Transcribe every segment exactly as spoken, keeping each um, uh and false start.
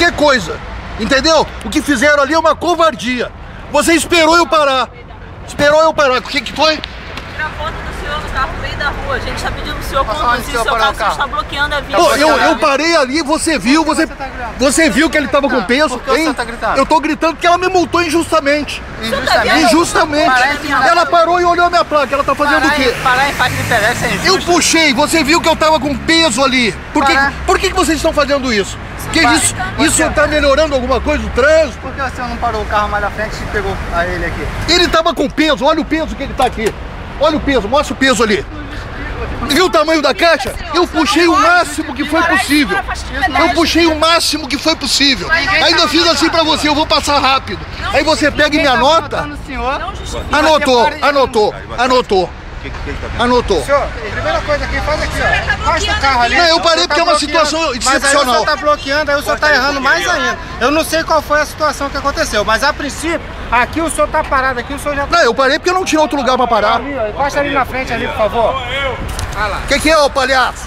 qualquer coisa, entendeu? O que fizeram ali é uma covardia. Você esperou eu parar. Esperou eu parar. O que que foi? Tira a foto do senhor no carro no meio da rua. A gente está pedindo pro senhor conduzir, seu carro, o senhor está bloqueando a via. Pô, eu, eu parei ali, você viu, você, você viu que ele tava com peso, hein? Eu tô gritando porque ela me multou injustamente. Injustamente? Injustamente. Ela parou e olhou a minha placa, ela tá fazendo o quê? Parar em faixa de pedestre é injusto. Eu puxei, você viu que eu tava com peso ali. Por que, por que que vocês estão fazendo isso? Que isso, isso tá melhorando alguma coisa do trânsito? Por que o senhor não parou o carro mais na frente e pegou a ele aqui? Ele tava com peso, olha o peso que ele tá aqui. Olha o peso, mostra o peso ali. Viu o tamanho da caixa? Eu puxei o máximo que foi possível. Eu puxei o máximo que foi possível. Ainda fiz assim pra você, eu vou passar rápido. Aí você pega e me anota. Anotou, anotou, anotou. Anotou. Senhor, a primeira coisa aqui, faz aqui, ó. Afasta o carro ali. Não, eu parei porque é uma situação excepcional. Mas aí o senhor tá bloqueando, aí o senhor tá errando mais ainda. Eu não sei qual foi a situação que aconteceu, mas a princípio, aqui o senhor tá parado, aqui o senhor já tá... Não, eu parei porque eu não tinha outro lugar pra parar. Ali, ó, encosta ali na frente, ali, por favor. O que que é, ô palhaço?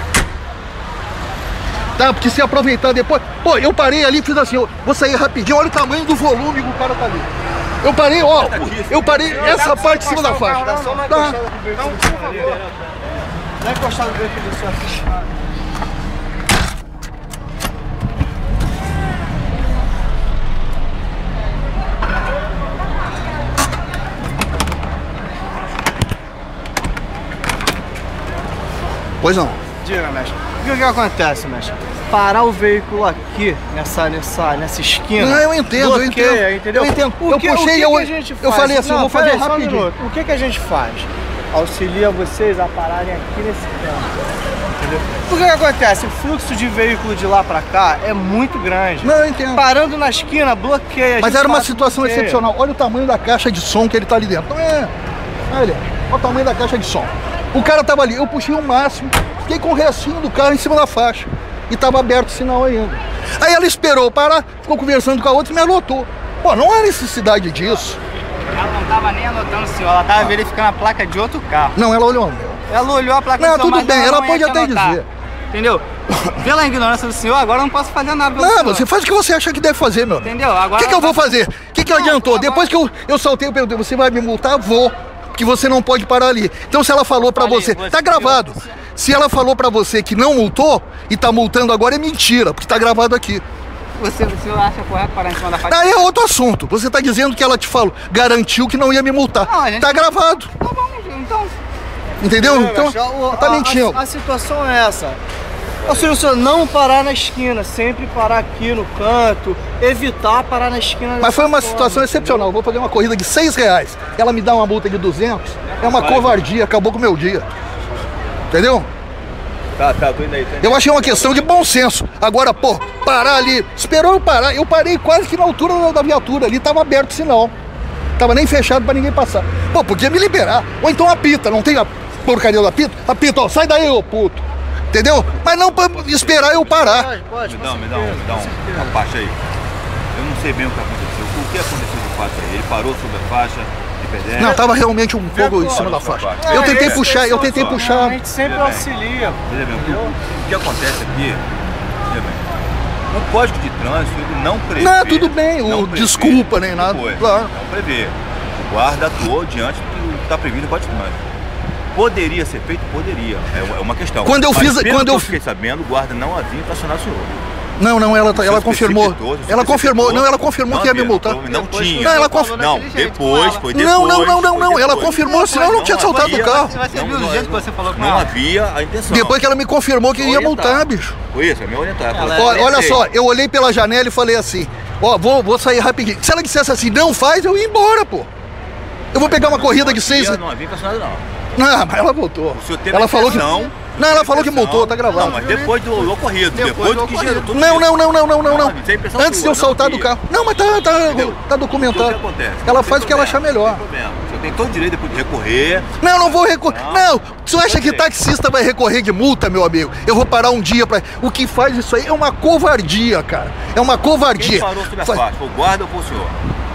Tá, porque se aproveitar depois... Pô, eu parei ali e fiz assim, eu vou sair rapidinho, olha o tamanho do volume que o cara tá ali. Eu parei, ó, eu parei essa parte de cima da faixa. Tá. Então, por favor. Dá encostar no veículo do senhor. Pois não. Diga, mestre. O que acontece, mestre? Parar o veículo aqui, nessa, nessa, nessa esquina. Não, eu entendo, bloqueia, eu entendo. Entendeu? Eu entendo. O Eu que, puxei, o que eu, que a gente eu faz? falei assim, Não, eu vou fazer peraí, só um rapidinho. minuto. O que, que a gente faz? Auxilia vocês a pararem aqui nesse canto. Entendeu? O que, que acontece? O fluxo de veículo de lá pra cá é muito grande. Não, eu entendo. Parando na esquina, bloqueia. Mas era uma situação bloqueia. excepcional. Olha o tamanho da caixa de som que ele tá ali dentro. Então é. Olha, olha o tamanho da caixa de som. O cara tava ali, eu puxei o máximo, fiquei com o restinho do carro em cima da faixa. E tava aberto o sinal ainda. Aí ela esperou parar, ficou conversando com a outra e me anotou. Pô, não há necessidade disso. Ela não tava nem anotando o senhor, ela tava ah. verificando a placa de outro carro. Não, ela olhou. Ela olhou a placa não, do senhor, tudo bem, ela, ela pode até anotar. dizer. Entendeu? Pela ignorância do senhor, agora eu não posso fazer nada. Não, senhor. Você faz o que você acha que deve fazer, meu. Entendeu? Agora. O que, que eu vou fazer? O que, que não, adiantou? Agora... Depois que eu, eu saltei, eu perguntei, você vai me multar? Vou. Porque você não pode parar ali. Então se ela falou pra você, você, tá gravado. Se ela falou pra você que não multou e tá multando agora, é mentira, porque tá gravado aqui. Você, você acha correto parar em cima da faixa? Aí é outro assunto. Você tá dizendo que ela te falou, garantiu que não ia me multar. Não, gente... Tá gravado. Tá bom, então. Entendeu? É, então, a, tá mentindo. A, a situação é essa. Ou seja, o senhor não parar na esquina, sempre parar aqui no canto, evitar parar na esquina. Mas foi uma forma, situação excepcional. Eu vou fazer uma corrida de seis reais. Ela me dá uma multa de duzentos. É uma covardia, acabou com o meu dia. Entendeu? Tá, tá, tô indo aí. Tô indo. Eu achei uma questão de bom senso. Agora, pô, parar ali. Esperou eu parar. Eu parei quase que na altura da viatura ali. Tava aberto o sinal. Tava nem fechado pra ninguém passar. Pô, podia me liberar. Ou então apita. Não tem a porcaria do apito? Apita, ó. Sai daí, ô puto. Entendeu? Mas não pra esperar eu parar. Pode, pode, me dá, me dá, um, me dá um, uma parte aí. Eu não sei bem o que aconteceu. O que aconteceu de fato aí? Ele parou sobre a faixa de pedestre? Não, tava realmente um fogo em cima da faixa. Eu tentei puxar, eu tentei puxar. A gente sempre auxilia. Veja bem, o que acontece aqui, veja bem, o Código de Trânsito ele não prevê. Não, tudo bem, o desculpa nem nada. Claro. Não prevê. O guarda atuou diante do que está previsto no Código de Trânsito. Poderia ser feito? Poderia. É uma questão. Quando eu Mas fiz, pelo quando que eu fiquei sabendo, o guarda não havia estacionado o senhor. Não, não, ela, ela confirmou. Ela confirmou, não, ela confirmou que ia me multar. Não tinha. Não, ela confirmou. Não, depois, foi depois. Não, não, não, não, não. Ela confirmou, senão eu não tinha saltado do carro. Você viu do jeito que você falou com ela? Não havia a intenção. Depois que ela me confirmou que ia multar, bicho. Foi isso, é me orientar. Olha só, eu olhei pela janela e falei assim, ó, vou, vou sair rapidinho. Se ela dissesse assim, não faz, eu ia embora, pô. Eu vou pegar uma corrida de seis... Não havia estacionado, não. Não, mas ela voltou. O senhor teve ela falou que não. Não, ela falou que multou, tá gravado. Não, mas depois do ocorrido, depois do que gerou tudo. Não, não, não, não, não, não, não. Antes de eu saltar do carro. Não, mas tá, tá, tá documentado. Ela faz o que ela achar melhor. Você tem todo o direito depois de recorrer. Não, não vou recorrer. Não, você acha que taxista vai recorrer de multa, meu amigo? Eu vou parar um dia pra... O que faz isso aí é uma covardia, cara. É uma covardia. Quem parou sobre a faixa? Foi o guarda ou foi o senhor?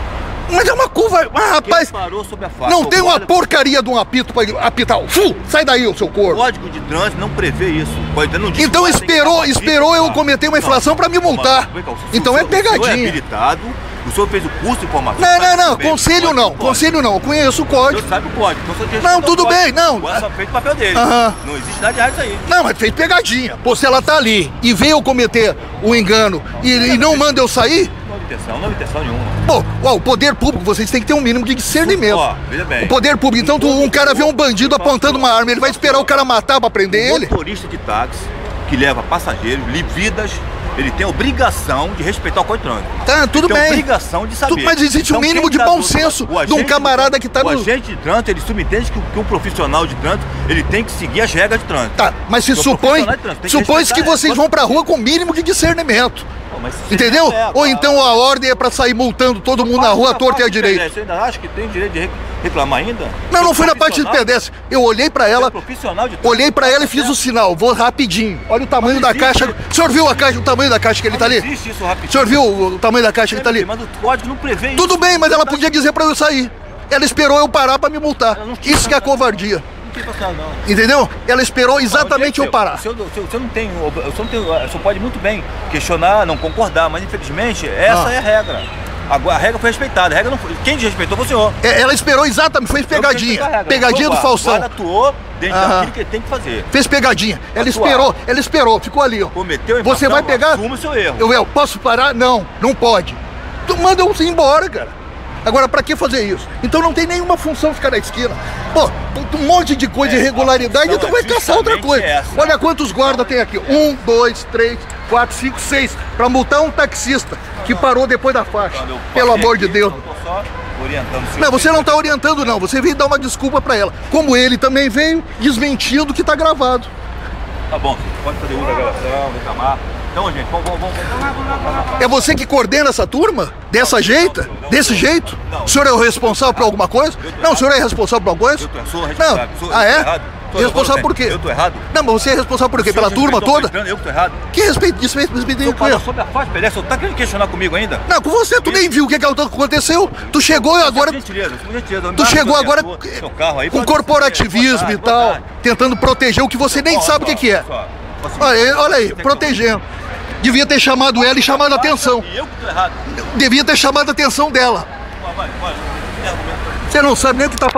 Mas é uma curva. Ah, rapaz. Quem parou sobre a faixa. Não tem uma Olha, porcaria de um apito pra apitar. Fu, sai daí, o seu O corpo. Código de Trânsito não prevê isso. Pode, não diz Então que tem que esperou, dar esperou apito, eu tá? cometer uma infração Não, pra me multar. mas, calma, Então o é senhor- O senhor é pegadinha. habilitado, o senhor fez o curso de formação. Não, não, sabe não, muito bem, conselho o não, código, conselho não, eu conheço o O código. senhor sabe o código. Então, o senhor tem que Não, respeitar tudo o código. bem, não. Agora só fez o papel dele. Aham. Não existe nada de errado isso aí. Não, mas fez pegadinha. Pô, se ela tá ali e veio eu cometer o engano e, e não manda eu sair, Não houve intenção, não houve intenção nenhuma. pô, ó, o poder público, vocês têm que ter um mínimo de discernimento. Ó, veja bem. O poder público, então tu- um cara vê um bandido apontando uma arma, ele vai esperar o cara matar pra prender O ele? motorista de táxi que leva passageiros, li- vidas, ele tem a obrigação de respeitar o código de trânsito. Tá, tudo Ele tem a bem. obrigação de saber. Tu- mas existe um Então, mínimo quem de tá bom do- senso o de um agente camarada que tá o no- agente de trânsito, ele subentende que, o- que um profissional de trânsito, ele tem que seguir as regras de trânsito. Tá, mas se Porque o supõe, profissional de trânsito tem que supõe que respeitar vocês as vão pra rua com o mínimo de discernimento. Pô, mas se Entendeu? é, Ou cara, então a ordem é pra sair multando todo mundo na rua, à torta e à direita. Você ainda acha que tem direito de rec- reclamar ainda? Não, não Você é foi na parte de profissional? pedestre. Eu olhei pra Você é ela, profissional de trânsito. olhei pra ela e fiz o sinal. Vou rapidinho. Olha o tamanho da Mas existe. caixa. O senhor viu a caixa, o tamanho da caixa que ele tá ali? Não existe isso rapidinho. O senhor viu o tamanho da caixa que tá ali? Mas o código não prevê isso. Tudo bem, mas ela podia dizer pra eu sair. Ela esperou eu parar pra me multar. Ela não tinha Isso que é covardia. Não tem passado, não. Entendeu? Ela esperou exatamente eu parar. O senhor, o senhor- o senhor não tem, o senhor não tem, o senhor pode muito bem questionar, não concordar, mas infelizmente essa Ah. é a regra. Agora, a regra foi respeitada, a regra não foi. Quem desrespeitou foi o senhor. É, Ela esperou exatamente, fez pegadinha. Pegadinha do Faustão. O guarda atuou dentro Aham. daquilo que ele tem que fazer. Fez pegadinha. Ela Atuar. esperou, ela esperou, ficou ali, ó. Cometeu a Você infração, vai pegar? assume o seu erro. Eu, eu posso parar? Não, não pode. Tu manda eu ir embora, cara. Agora, pra que fazer isso? Então não tem nenhuma função ficar na esquina. Pô, um monte de coisa de É, irregularidade, a então função vai é caçar outra justamente coisa. essa. Olha quantos guardas tem aqui. Um, dois, três, quatro, cinco, seis. Pra multar um taxista que parou depois da faixa. Quando eu Pelo passei amor de aqui, Deus. eu tô só orientando o senhor. Não, você não tá orientando, não. Você veio dar uma desculpa pra ela. Como ele também veio desmentindo que tá gravado. Tá bom, filho, pode fazer uso da gravação, reclamar. Então, gente, vamos, vamos, vamos. É você que coordena essa turma? Dessa jeita? Desse jeito? O senhor é o responsável por alguma coisa? Não, o senhor é responsável por alguma coisa? Eu tô- sou Não. responsável. Sou- Ah, eu tô é? errado. Tô- Responsável por quê? Eu tô errado. Não, mas você é responsável por quê? Pela O senhor turma desrespeitou toda? o eu que tô errado. Que respeito, desrespeito, O respeito senhor com fala ele. sobre a faixa pedestre, o senhor tá querendo questionar comigo ainda? Não, com você, tu nem viu o que, que aconteceu. Tu chegou agora. Por gentileza, por gentileza, Tu embarque chegou seu agora viatura, seu carro aí, com pode corporativismo ser. e Boa tal, tarde. tentando proteger o que você nem Ó, sabe o ó, que, que é. só, posso- Olha, olha aí, Você tem protegendo. Devia ter chamado ela e chamado a atenção. E eu que tô errado. Devia ter chamado a atenção dela. Vai, vai, vai. Tem argumento. Você não sabe nem o que tá